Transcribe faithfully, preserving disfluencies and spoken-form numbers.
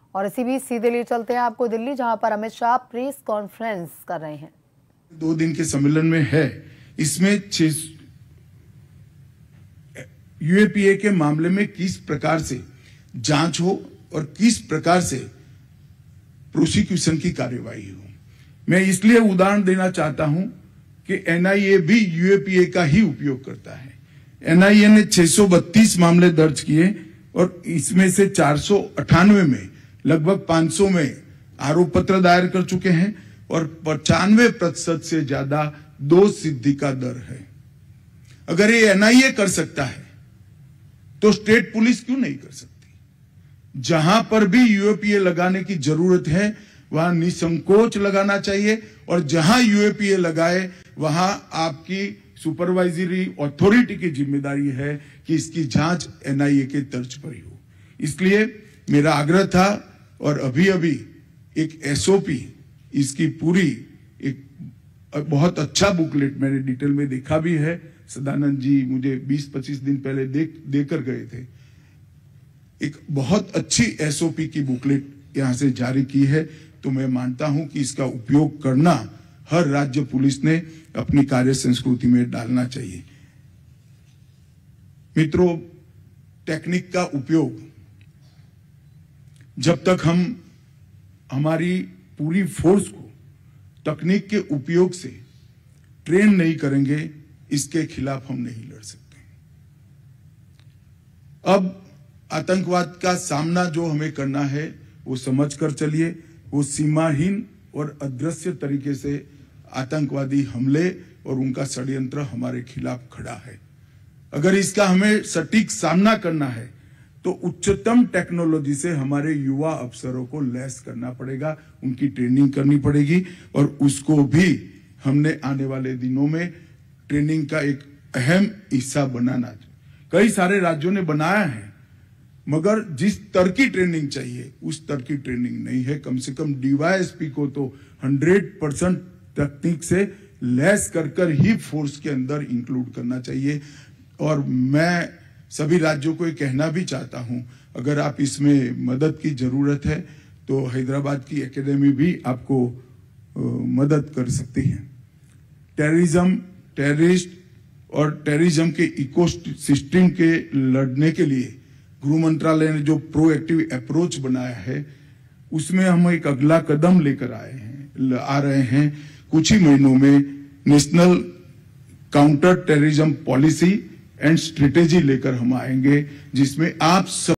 और इसी बीच सीधे ले चलते हैं आपको दिल्ली, जहां पर अमित शाह प्रेस कॉन्फ्रेंस कर रहे हैं। दो दिन के सम्मेलन में है, इसमें यूएपीए के मामले में किस प्रकार से जांच हो और किस प्रकार से प्रोसिक्यूशन की कार्यवाही हो। मैं इसलिए उदाहरण देना चाहता हूं कि एनआईए भी यूएपीए का ही उपयोग करता है। एनआईए ने छह सौ बत्तीस मामले दर्ज किए और इसमें से चार सौ अट्ठानवे में लगभग पांच सौ में आरोप पत्र दायर कर चुके हैं और पचानवे प्रतिशत से ज्यादा दोष सिद्धि का दर है। अगर ये एनआईए कर सकता है तो स्टेट पुलिस क्यों नहीं कर सकती। जहां पर भी यूएपीए लगाने की जरूरत है वहां निसंकोच लगाना चाहिए और जहां यूएपीए लगाए वहां आपकी सुपरवाइजरी अथॉरिटी की जिम्मेदारी है कि इसकी जांच एनआईए के तर्ज पर ही हो। इसलिए मेरा आग्रह था और अभी अभी एक एसओपी, इसकी पूरी एक बहुत अच्छा बुकलेट मैंने डिटेल में देखा भी है। सदानंद जी मुझे बीस पच्चीस दिन पहले देख देकर गए थे। एक बहुत अच्छी एसओपी की बुकलेट यहां से जारी की है, तो मैं मानता हूं कि इसका उपयोग करना हर राज्य पुलिस ने अपनी कार्य संस्कृति में डालना चाहिए। मित्रों, टेक्निक का उपयोग जब तक हम हमारी पूरी फोर्स को तकनीक के उपयोग से ट्रेन नहीं करेंगे, इसके खिलाफ हम नहीं लड़ सकते। अब आतंकवाद का सामना जो हमें करना है वो समझकर चलिए। वो सीमाहीन और अदृश्य तरीके से आतंकवादी हमले और उनका षड्यंत्र हमारे खिलाफ खड़ा है। अगर इसका हमें सटीक सामना करना है तो उच्चतम टेक्नोलॉजी से हमारे युवा अफसरों को लैस करना पड़ेगा, उनकी ट्रेनिंग करनी पड़ेगी और उसको भी हमने आने वाले दिनों में ट्रेनिंग का एक अहम हिस्सा बनाना चाहिए। कई सारे राज्यों ने बनाया है, मगर जिस स्तर की ट्रेनिंग चाहिए उस स्तर की ट्रेनिंग नहीं है। कम से कम डीवाईएसपी को तो हंड्रेड परसेंट तकनीक से लैस कर कर ही फोर्स के अंदर इंक्लूड करना चाहिए। और मैं सभी राज्यों को ये कहना भी चाहता हूं, अगर आप इसमें मदद की जरूरत है तो हैदराबाद की एकेडमी भी आपको आ, मदद कर सकती है। टेररिज्म, टेररिस्ट और टेररिज्म के इको सिस्टम के लड़ने के लिए गृह मंत्रालय ने जो प्रोएक्टिव अप्रोच बनाया है उसमें हम एक अगला कदम लेकर आए हैं आ रहे हैं। कुछ ही महीनों में national counter terrorism policy and strategy लेकर हम आएंगे, जिसमें आप सब